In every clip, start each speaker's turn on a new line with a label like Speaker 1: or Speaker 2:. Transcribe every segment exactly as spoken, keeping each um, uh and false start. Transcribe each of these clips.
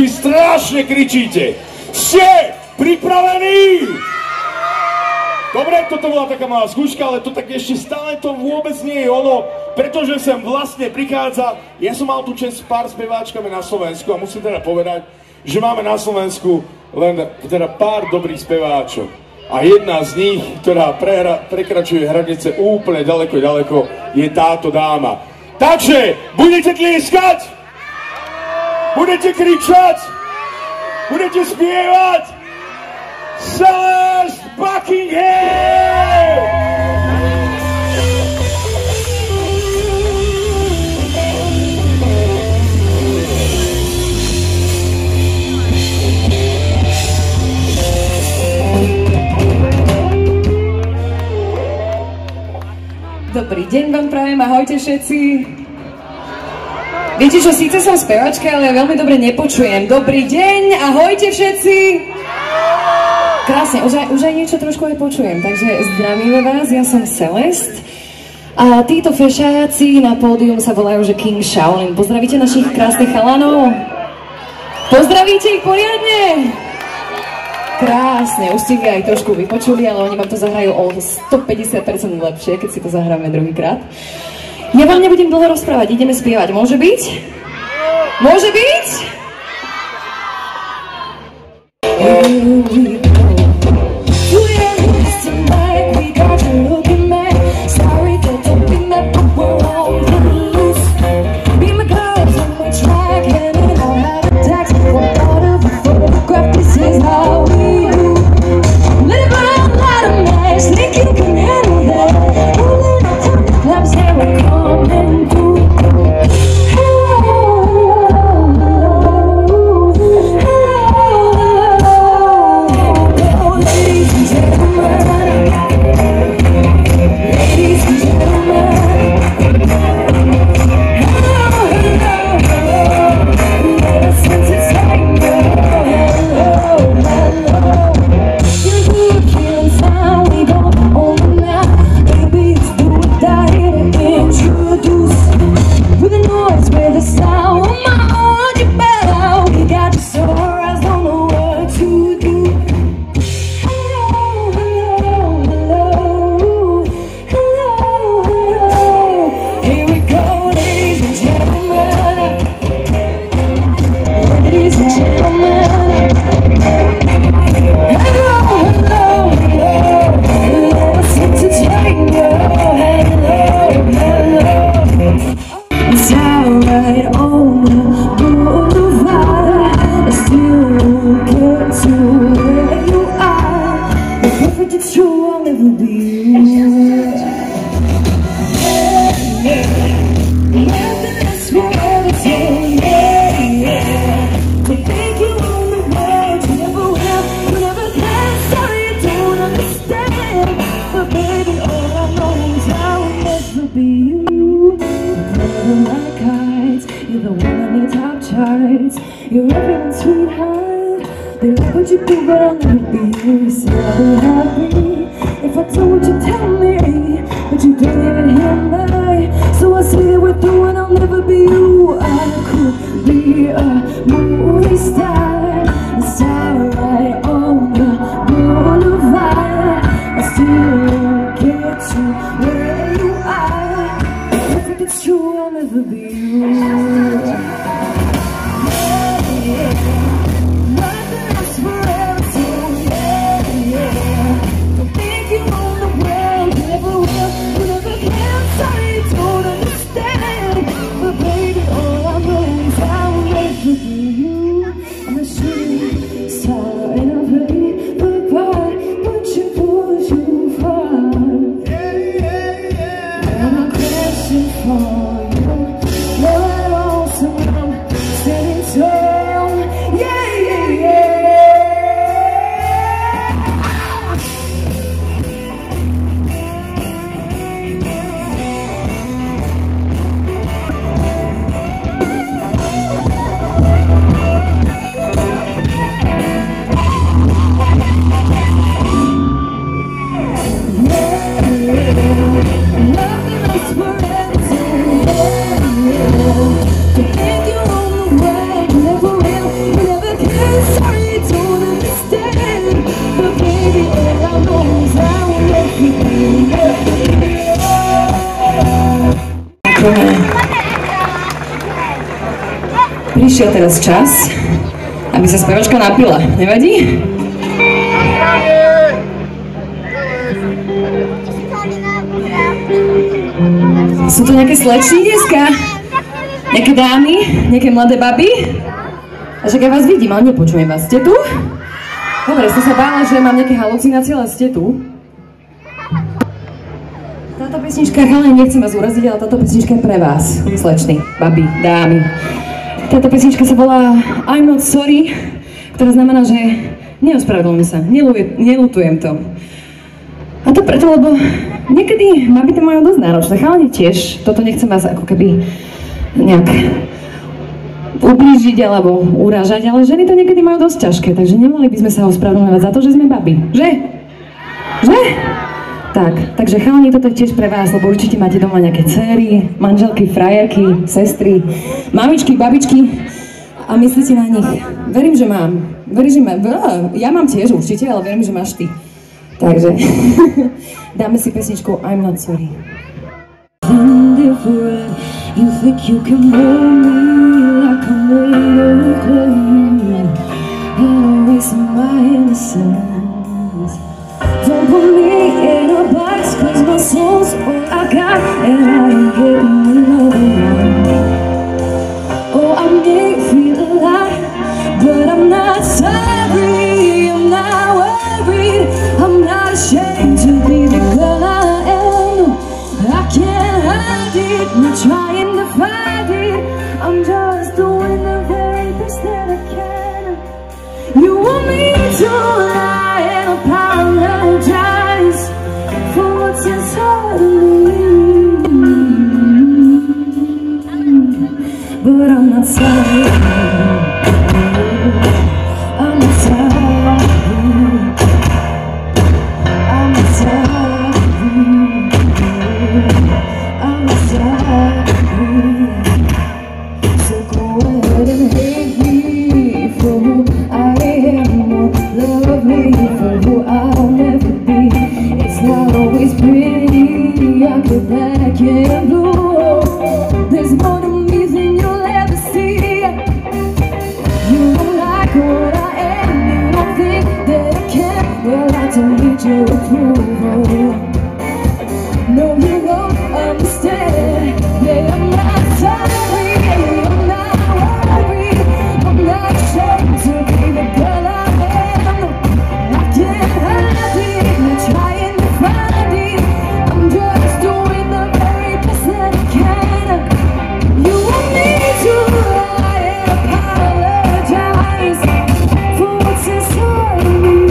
Speaker 1: poslucháči strašne kričíte. Ste pripravení? Dobre, toto bola taká malá skúška, ale to tak ešte stále to vôbec nie je ono, pretože sem vlastne prichádza, ja som mal tu čest s pár speváčkami na Slovensku a musím teda povedať, že máme na Slovensku len teda pár dobrých speváčov. A jedna z nich, ktorá prehra, prekračuje hranice úplne ďaleko, ďaleko, je táto dáma. Takže, budete tlieskať? Budete kričať? Budete spievať? Celeste Buckingham!
Speaker 2: Dobrý deň vám prajem, ahojte všetci. Viete čo, síce som spevačka, ale ja veľmi dobre nepočujem. Dobrý deň, ahojte všetci. Krásne, už aj, už aj niečo trošku aj počujem, takže zdravíme vás, ja som Celeste. A títo fešáci na pódium sa volajú, že King Shaolin. Pozdravíte našich krásnych chalanov? Pozdravíte ich poriadne? Krásne, už ste ich aj trošku vypočuli, ale oni vám to zahrajú o stopäťdesiat percent lepšie, keď si to zahráme druhýkrát. Ja vám nebudem dlho rozprávať, ideme spievať. Môže byť? Môže byť?
Speaker 3: You're everyone's sweetheart. They love what you do, but I'll never be you. You say I'll be happy if I do what you tell me, but you don't even hear me. So I say that we're through and I'll never be you. I could be a movie star, a starlight on the boulevard. I still get to where you are. I think it's true, I'll never be you. For you, you're awesome.
Speaker 2: prišiel teraz čas, aby sa spevačka napila. Nevadí? Sú to nejaké slečny dneska? Nejaké dámy? Nejaké mladé baby? A však ja vás vidím, ale nepočujem vás. Ste tu? Dobre, som sa bála, že mám nejaké halucinácie, ale ste tu. Táto pesnička, ale nechcem vás uraziť, ale táto pesnička je pre vás, slečny, baby, dámy. Táto pesnička sa volá I'm not sorry, ktorá znamená, že neospravedlňujem sa, nelutujem to. A to preto, lebo niekedy baby to majú dosť náročné, chalani tiež. Toto nechcem vás ako keby nejak ublížiť alebo urážať, ale ženy to niekedy majú dosť ťažké, takže nemali by sme sa ospravedlňovať za to, že sme baby, že? Že? Tak, takže chalani, toto je tiež pre vás, lebo určite máte doma nejaké dcéry, manželky, frajerky, sestry, mamičky, babičky a myslíte na nich. Verím, že mám. Verím, že mám. Ja mám tiež určite, ale verím, že máš ty. Takže dáme si pesničku I'm not sorry.
Speaker 3: Indifferent, you think you can mold me like I'm made of clay, and erase my innocence. Don't put me in a box, cause my soul's all I got, and I ain't getting another one. Oh, I may feel alive, but I'm not sorry, I'm not worried, I'm not ashamed to be the girl I am. I can't hide it, not trying to fight it, I'm just doing the very best that I can. You want me to lie and apologize for what's inside of me, but I'm not sorry, I'm not sorry, I'm not sorry, I'm not sorry. So go ahead and hate me for who I am, or love me for who I'll never be. It's not always pretty, I get black and blue. There's more to me than you'll ever see. You don't like what I am, you don't think that I can. Well, I don't need your approval. No, you won't understand that I'm not sorry, I'm not worried, I'm not ashamed to be the girl I am. I can't hide it, not trying to find it, I'm just doing the very best that I can. You want me to lie and apologize for what's inside of me.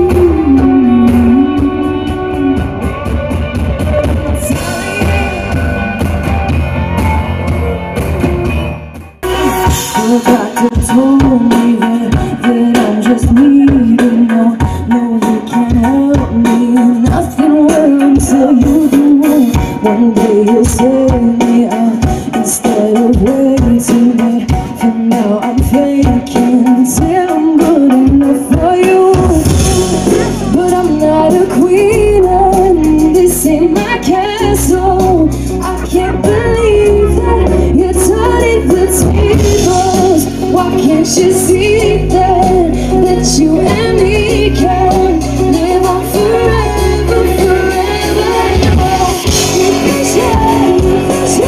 Speaker 3: The doctor told me that, that I'm just needing more. No, you can't help me, nothing will until you do. One day you'll save me out instead of waiting there. For now I'm faking till I'm good enough for you. But I'm not a queen and this ain't my castle. I can't believe that you're turning the tables. Why can't you see that, that you and me can live on forever, forever? You can share, you can share.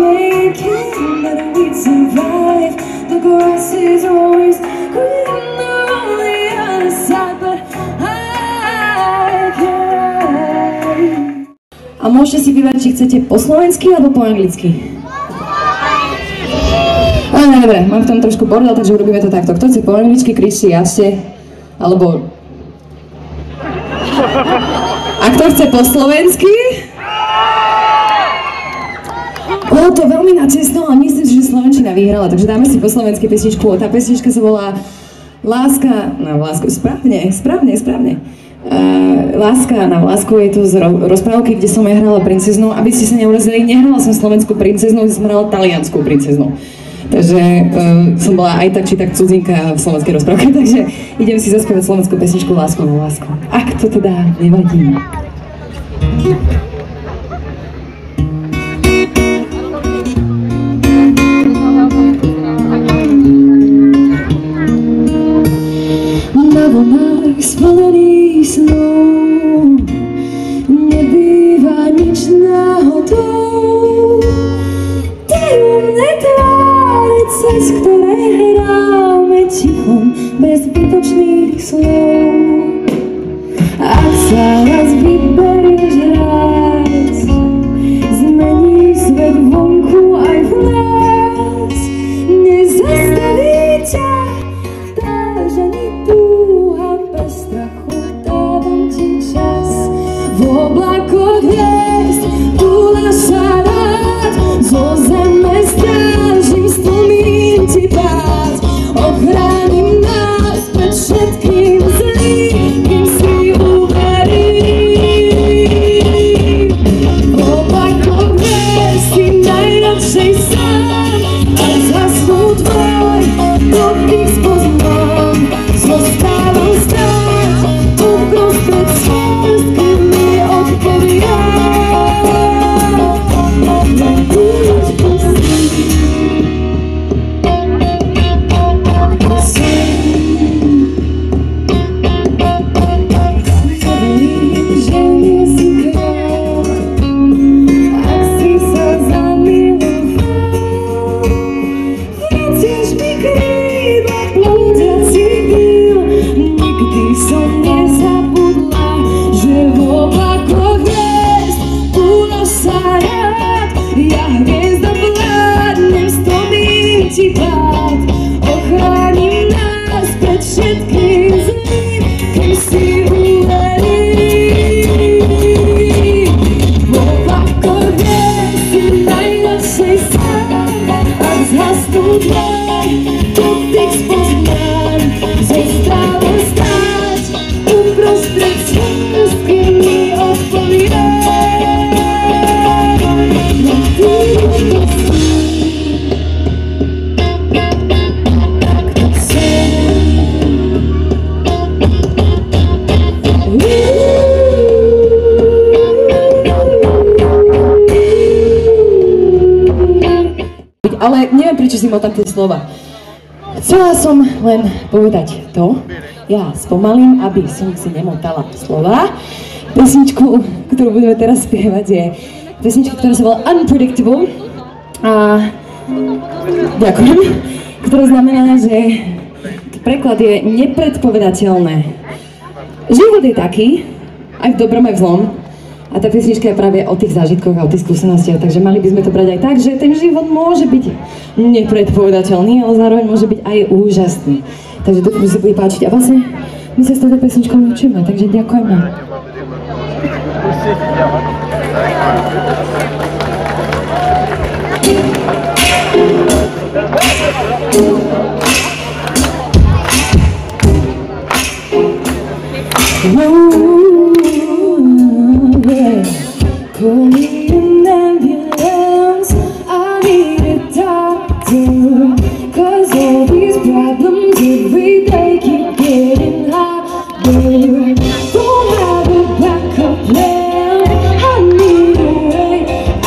Speaker 3: making that we'd survive. The grass is always greener on the other side, but I can't.
Speaker 2: A môžete si vybrať, či chcete po slovensky alebo po anglicky. Ale dobre, mám v tom trošku bordel, takže urobíme to takto. Kto chce po anglicky, kričte jasne, alebo... A kto chce po slovensky? Bolo to veľmi nacestno a myslím si, že slovenčina vyhrala, takže dáme si po slovensky pesničku. Tá pesnička sa volá Láska na vlásku. Správne, správne, správne. Uh, Láska na vlásku je to z ro- rozprávky, kde som ja hrala princeznu. Aby ste sa neurazili, nehrala som slovenskú princeznu, som hrala taliansku princeznu. Takže uh, som bola aj tak či tak cudzinka v slovenskej rozprávke, takže idem si zaspievať slovenskú pesničku Lásku na lásku. Ak to teda nevadí. Na vlnách spalených snov nebýva nič náhodou. Tajomné tváre, cez ktoré hráme tichom, bez zbytočných slov. Ak sa raz vyberieš raz, zmení svet vonku aj v nás. Nezastaví ťa dážď ani túha, bez strachu dávam ti čas. V oblakoch hviezd túla sa rád, zo zeme strážim, stlmím ti pád. Ochránim nás pred všetkým zlým, kým si uverím. V oblakoch hviezd si najradšej sám, a zhasnú tvoj dotyk spoznám. Zostávam stáť uprostred ciest, keď mi odpovieš. Len už prosím, verím, že nie si kráľ, ak si sa zamiloval. Vraciaš mi krídla, blúdiaci bíl, nikdy som nezabudla, že v oblakoch hviezd túla sa rád. Ja hviezda vládnem, stlmím ti pád. Ochránim nás pred všetkým zlým, kým si uverím. V oblakoch hviezd si najradšej sám, ak zhasnú tvoj dotyk spoznám. Zostávam stáť uprostred ciest, kým mi odpovieš. Len ty už prosím, tak to chcem. Ale neviem, prečo si motam tie slova. Chcela som len povedať to, ja spomalím, aby som si nemotala slova. Pesničku, ktorú budeme teraz spievať, je pesnička, ktorá sa volá Unpredictable. A ďakujem. Ktorá znamená, že preklad je nepredpovedateľné. Život je taký, aj v dobrom, aj v zlom. A tá pesnička je práve o tých zážitkoch a o tých skúsenostiach, takže mali by sme to brať aj tak, že ten život môže byť nepredpovedateľný, ale zároveň môže byť aj úžasný. Takže dúfam, že sa bude páčiť. A vlastne my sa s touto pesničkou učíme, takže ďakujeme. Call me an ambulance, I need a doctor, cause all these problems every day keep getting harder. Don't have a backup plan, I need a way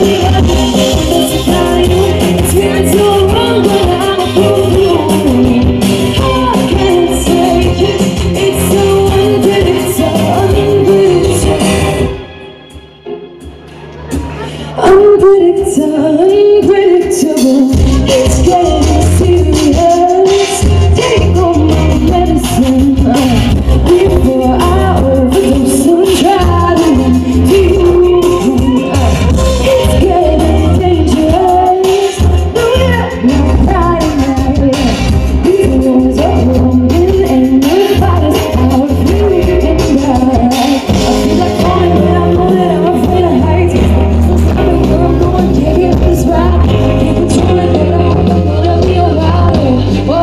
Speaker 3: Unpredictable, it's getting serious. Take all my medicine before I overdose and try to run to you. It's getting dangerous. No, yeah, not Friday night. These boys are longing and nobody's out of me. And I, I feel like falling, but I know that I'm afraid of heights. So sorry, where I'm going, can't get this right. Can't control it, but I hope I'm gonna be alright. Whoa,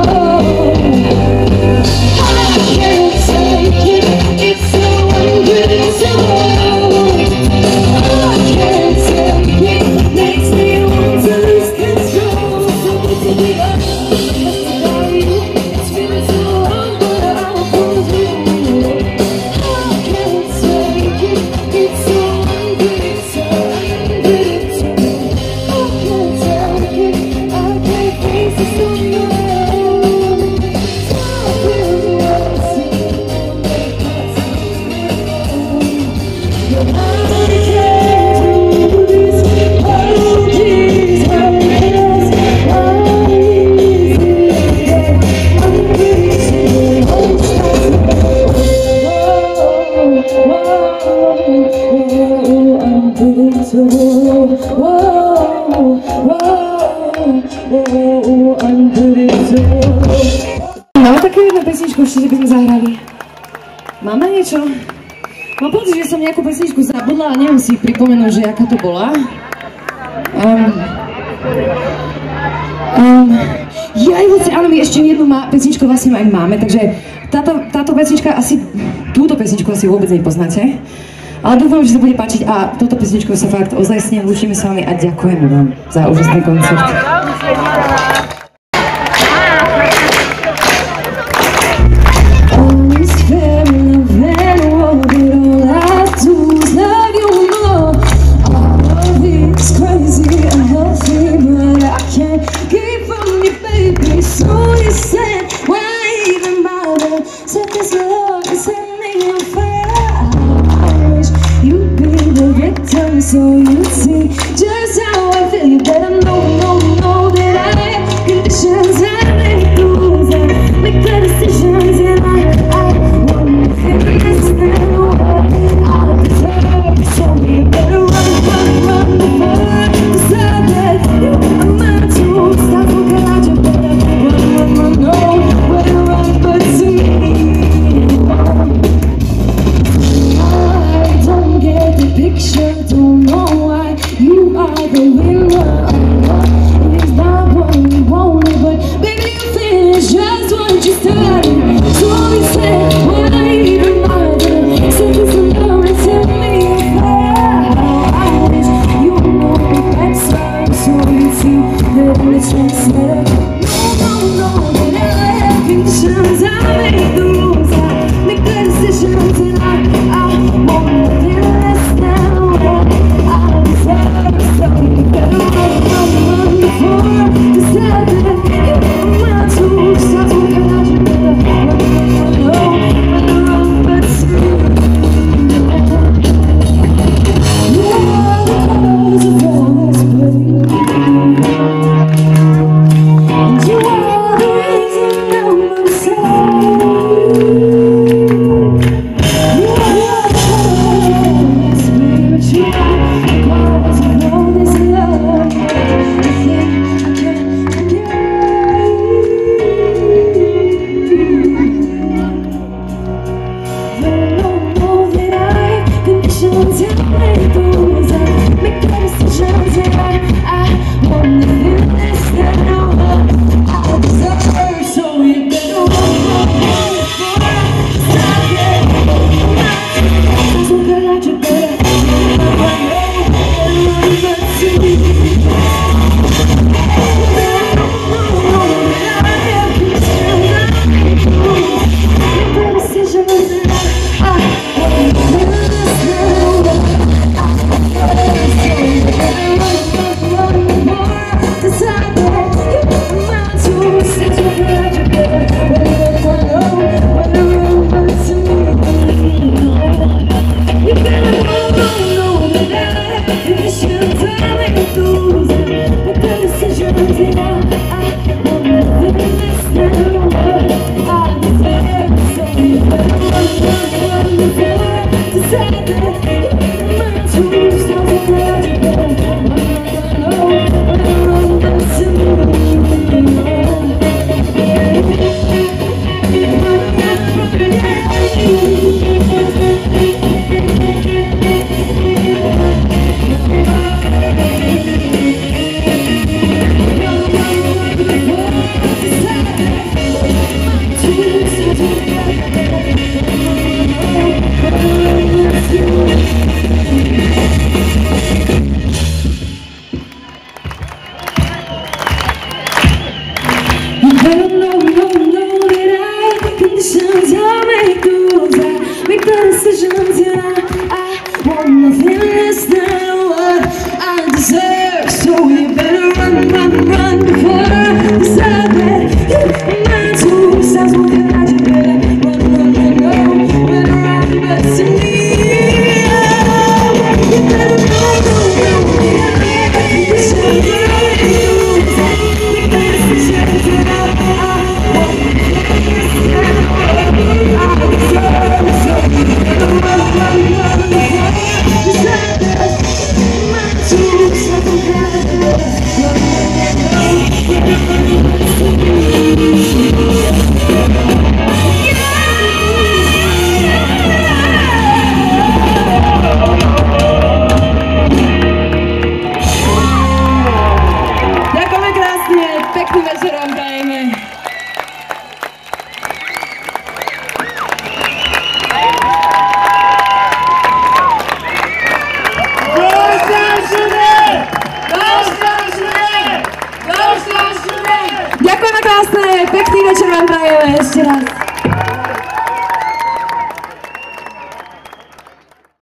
Speaker 3: I can't take it. It's so unpredictable. I can't take it. Makes me want to lose control. So good to be honest about you. It's feeling so wrong, but I won't prove you. I can't take it. It's so unpredictable. I can't take it. I can't face this on your own. Stop really racing. Your body can't do this. Oh, geez, how it is. Why is it unpredictable? Whoa, whoa, unpredictable.
Speaker 2: Máme také jednu pesničku, ešte, že by sme zahrali. Máme niečo? Mám pocit, že som nejakú pesničku zabudla, ale neviem si pripomenúť, že aká to bola. Um, um, ja aj áno, my ešte jednu má, pesničku vlastne aj máme, takže táto, táto pesnička asi, túto pesničku asi vôbec nepoznáte. Ale dúfam, že sa bude páčiť a touto pesničkou sa fakt ozajstne lúčime s vami a ďakujeme vám za úžasný koncert.
Speaker 3: So you see just how I feel. You better know, know, know.
Speaker 2: Ďakujeme krásne, pekný večer vám prajeme. Ďakujeme krásne, pekný večer vám prajeme ešte raz.